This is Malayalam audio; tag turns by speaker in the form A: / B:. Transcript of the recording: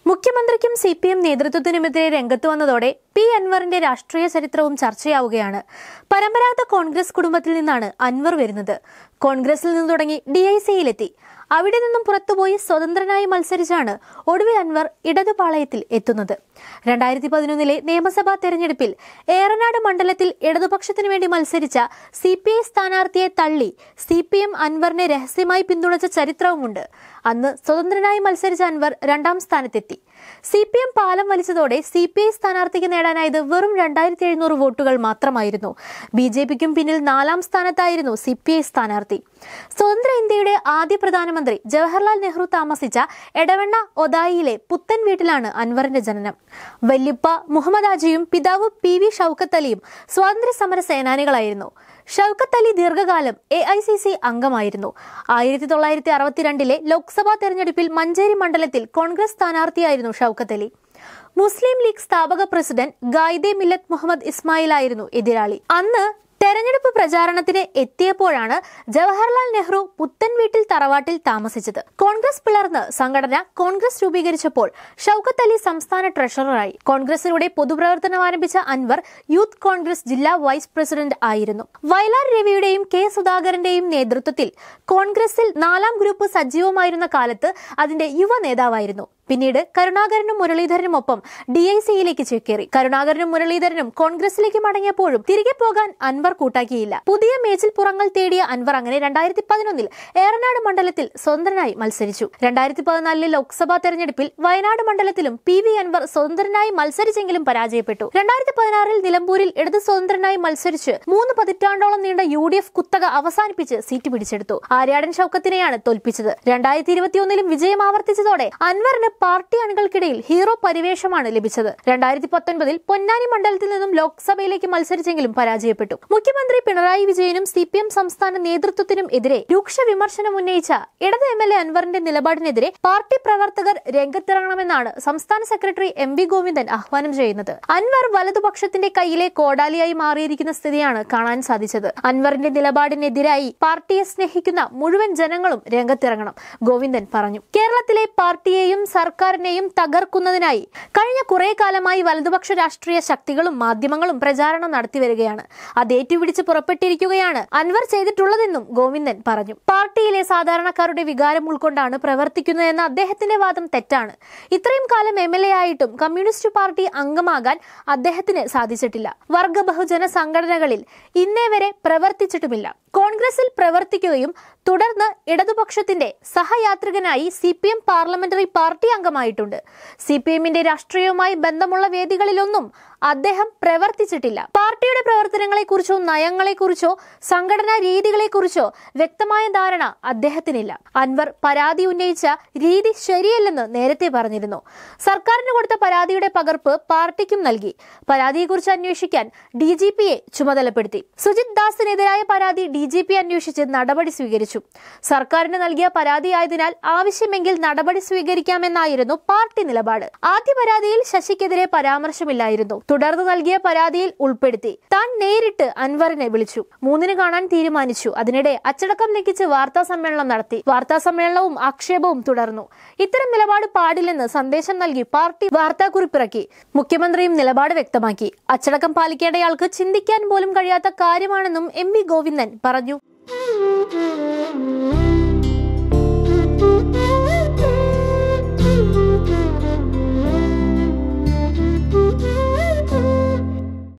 A: മുഖ്യമന്ത്രിക്കും സിപിഎം നേതൃത്വത്തിനുമെതിരെ രംഗത്ത് വന്നതോടെ പി അൻവറിന്റെ രാഷ്ട്രീയ ചരിത്രവും ചർച്ചയാവുകയാണ്. പരമ്പരാഗത കോൺഗ്രസ് കുടുംബത്തിൽ നിന്നാണ് അൻവർ വരുന്നത്. കോൺഗ്രസിൽ നിന്ന് തുടങ്ങി DICയിലെത്തി. അവിടെ നിന്നും പുറത്തുപോയി സ്വതന്ത്രനായി മത്സരിച്ചാണ് ഒടുവിൽ അൻവർ ഇടതുപാളയത്തിൽ എത്തുന്നത്. 2011 നിയമസഭാ തെരഞ്ഞെടുപ്പിൽ ഏറനാട് മണ്ഡലത്തിൽ ഇടതുപക്ഷത്തിനു വേണ്ടി മത്സരിച്ച CPI സ്ഥാനാർത്ഥിയെ തള്ളി CPM അൻവറിനെ രഹസ്യമായി പിന്തുണച്ച ചരിത്രവുമുണ്ട്. അന്ന് സ്വതന്ത്രനായി മത്സരിച്ച അൻവർ 2ാം സ്ഥാനത്തെത്തി. CPM പാലം വലിച്ചതോടെ CPI സ്ഥാനാർത്ഥിക്ക് നേടാനായത് വെറും 2700 വോട്ടുകൾ മാത്രമായിരുന്നു. BJPക്കും പിന്നിൽ 4ാം സ്ഥാനത്തായിരുന്നു CPI സ്ഥാനാർത്ഥി. സ്വതന്ത്ര ഇന്ത്യയുടെ ആദ്യ പ്രധാനമന്ത്രി ജവഹർലാൽ നെഹ്റു താമസിച്ച എടവണ്ണ ഒതായിയിലെ പുത്തൻ വീട്ടിലാണ് അൻവറിന്റെ ജനനം. വല്യുപ്പ മുഹമ്മദ് ഹാജിയും പിതാവ് PV ഷൗക്കത്ത് അലിയും സ്വാതന്ത്ര്യ സമര സേനാനികളായിരുന്നു. ഷൗക്കത്ത് അലി ദീർഘകാലം AICC അംഗമായിരുന്നു. 1962 ലോക്സഭാ തെരഞ്ഞെടുപ്പിൽ മഞ്ചേരി മണ്ഡലത്തിൽ കോൺഗ്രസ് സ്ഥാനാർത്ഥിയായിരുന്നു ഷൗക്കത്ത് അലി. മുസ്ലിം ലീഗ് സ്ഥാപക പ്രസിഡന്റ് ഗായിദെ മില്ലത്ത് മുഹമ്മദ് ഇസ്മായിൽ ആയിരുന്നു എതിരാളി. അന്ന് തെരഞ്ഞെടുപ്പ് പ്രചാരണത്തിന് എത്തിയപ്പോഴാണ് ജവഹർലാൽ നെഹ്റു പുത്തൻ വീട്ടിൽ തറവാട്ടിൽ താമസിച്ചത്. കോൺഗ്രസ് പിളർന്ന് സംഘടന കോൺഗ്രസ് രൂപീകരിച്ചപ്പോൾ ഷൗക്കത്ത് അലി സംസ്ഥാന ട്രഷററായി. കോൺഗ്രസിലൂടെ പൊതുപ്രവർത്തനം ആരംഭിച്ച അൻവർ യൂത്ത് കോൺഗ്രസ് ജില്ലാ വൈസ് പ്രസിഡന്റ് ആയിരുന്നു. വയലാർ രവിയുടെയും K സുധാകരന്റെയും നേതൃത്വത്തിൽ കോൺഗ്രസിൽ 4ാം ഗ്രൂപ്പ് സജീവമായിരുന്ന കാലത്ത് അതിന്റെ യുവ നേതാവായിരുന്നു. പിന്നീട് കരുണാകരനും മുരളീധരനുമൊപ്പം DICയിലേക്ക് ചേക്കേറി. കരുണാകരനും മുരളീധരനും കോൺഗ്രസിലേക്ക് മടങ്ങിയപ്പോഴും തിരികെ പോകാൻ അൻവർ കൂട്ടാക്കിയില്ല. പുതിയ മേച്ചിൽപ്പുറങ്ങൾ തേടിയ അൻവർ അങ്ങനെ 2011 ഏറനാട് മണ്ഡലത്തിൽ സ്വതന്ത്രനായി മത്സരിച്ചു. 2014 ലോക്സഭാ തെരഞ്ഞെടുപ്പിൽ വയനാട് മണ്ഡലത്തിലും PV അൻവർ സ്വതന്ത്രനായി മത്സരിച്ചെങ്കിലും പരാജയപ്പെട്ടു. 2016 നിലമ്പൂരിൽ ഇടത് സ്വതന്ത്രനായി മത്സരിച്ച് 3 പതിറ്റാണ്ടോളം നീണ്ട UDF കുത്തക അവസാനിപ്പിച്ച് സീറ്റ് പിടിച്ചെടുത്തു. ആര്യാടൻ ഷൗക്കത്തിനെയാണ് തോൽപ്പിച്ചത്. 2021 വിജയം ആവർത്തിച്ചതോടെ അൻവറിന് പാർട്ടി അണികൾക്കിടയിൽ ഹീറോ പരിവേഷമാണ് ലഭിച്ചത്. 2019 പൊന്നാനി മണ്ഡലത്തിൽ നിന്നും ലോക്സഭയിലേക്ക് മത്സരിച്ചെങ്കിലും പരാജയപ്പെട്ടു. മുഖ്യമന്ത്രി പിണറായി വിജയനും CPM സംസ്ഥാന നേതൃത്വത്തിനും എതിരെ രൂക്ഷ വിമർശനം ഉന്നയിച്ച ഇടത് MLA അൻവറിന്റെ നിലപാടിനെതിരെ പാർട്ടി പ്രവർത്തകർ രംഗത്തിറങ്ങണമെന്നാണ് സംസ്ഥാന സെക്രട്ടറി MV ഗോവിന്ദൻ ആഹ്വാനം ചെയ്യുന്നത്. അൻവർ വലതുപക്ഷത്തിന്റെ കയ്യിലെ കോടാലിയായി മാറിയിരിക്കുന്ന സ്ഥിതിയാണ് കാണാൻ സാധിച്ചത്. അൻവറിന്റെ നിലപാടിനെതിരായി പാർട്ടിയെ സ്നേഹിക്കുന്ന മുഴുവൻ ജനങ്ങളും രംഗത്തിറങ്ങണം, ഗോവിന്ദൻ പറഞ്ഞു. കേരളത്തിലെ പാർട്ടിയെയും സർക്കാരിനെയും തകർക്കുന്നതിനായി കഴിഞ്ഞ കുറെ കാലമായി വലതുപക്ഷ രാഷ്ട്രീയ ശക്തികളും മാധ്യമങ്ങളും പ്രചാരണം നടത്തി വരികയാണ്. അത് ഏറ്റുപിടിച്ച് പുറപ്പെട്ടിരിക്കുകയാണ് അൻവർ ചെയ്തിട്ടുള്ളതെന്നും ഗോവിന്ദൻ പറഞ്ഞു. പാർട്ടിയിലെ സാധാരണക്കാരുടെ വികാരം ഉൾക്കൊണ്ടാണ് പ്രവർത്തിക്കുന്നതെന്ന അദ്ദേഹത്തിന്റെ വാദം തെറ്റാണ്. ഇത്രയും കാലം MLA ആയിട്ടും കമ്മ്യൂണിസ്റ്റ് പാർട്ടി അംഗമാകാൻ അദ്ദേഹത്തിന് സാധിച്ചിട്ടില്ല. വർഗ ബഹുജന സംഘടനകളിൽ ഇന്നേ വരെ പ്രവർത്തിച്ചിട്ടുമില്ല. കോൺഗ്രസിൽ പ്രവർത്തിക്കുകയും തുടർന്ന് ഇടതുപക്ഷത്തിന്റെ സഹയാത്രികനായി CPM പാർലമെന്ററി പാർട്ടി അംഗമായിട്ടുണ്ട്. CPMന്റെ രാഷ്ട്രീയവുമായി ബന്ധമുള്ള വേദികളിലൊന്നും അദ്ദേഹം പ്രവർത്തിച്ചിട്ടില്ല. പാർട്ടിയുടെ പ്രവർത്തനങ്ങളെക്കുറിച്ചോ നയങ്ങളെക്കുറിച്ചോ സംഘടനാ രീതികളെക്കുറിച്ചോ വ്യക്തമായ ധാരണ അദ്ദേഹത്തിനില്ല. അൻവർ പരാതി ഉന്നയിച്ച രീതി ശരിയല്ലെന്ന് നേരത്തെ പറഞ്ഞിരുന്നു. സർക്കാരിന് കൊടുത്ത പരാതിയുടെ പകർപ്പ് പാർട്ടിക്കും നൽകി. പരാതിയെക്കുറിച്ച് അന്വേഷിക്കാൻ DGPയെ ചുമതലപ്പെടുത്തി. സുജിത് ദാസിനെതിരായ പരാതി DGP അന്വേഷിച്ച് നടപടി സ്വീകരിച്ചു. സർക്കാരിന് നൽകിയ പരാതിയായതിനാൽ ആവശ്യമെങ്കിൽ നടപടി സ്വീകരിക്കാമെന്നായിരുന്നു പാർട്ടി നിലപാട്. ആദ്യ പരാതിയിൽ ശശിക്കെതിരെ പരാമർശമില്ലായിരുന്നു. തുടർന്ന് നൽകിയ പരാതിയിൽ ഉൾപ്പെടുത്തി. താൻ നേരിട്ട് അൻവറിനെ വിളിച്ചു. 3-ന് കാണാൻ തീരുമാനിച്ചു. അതിനിടെ അച്ചടക്കം ലംഘിച്ച് വാർത്താ സമ്മേളനം നടത്തി. വാർത്താ സമ്മേളനവും ആക്ഷേപവും തുടർന്നു. ഇത്തരം നിലപാട് പാടില്ലെന്ന് സന്ദേശം നൽകി പാർട്ടി വാർത്താക്കുറിപ്പിറക്കി. മുഖ്യമന്ത്രിയും നിലപാട് വ്യക്തമാക്കി. അച്ചടക്കം പാലിക്കേണ്ടയാൾക്ക് ചിന്തിക്കാൻ പോലും കഴിയാത്ത കാര്യമാണെന്നും MV ഗോവിന്ദൻ പറഞ്ഞു.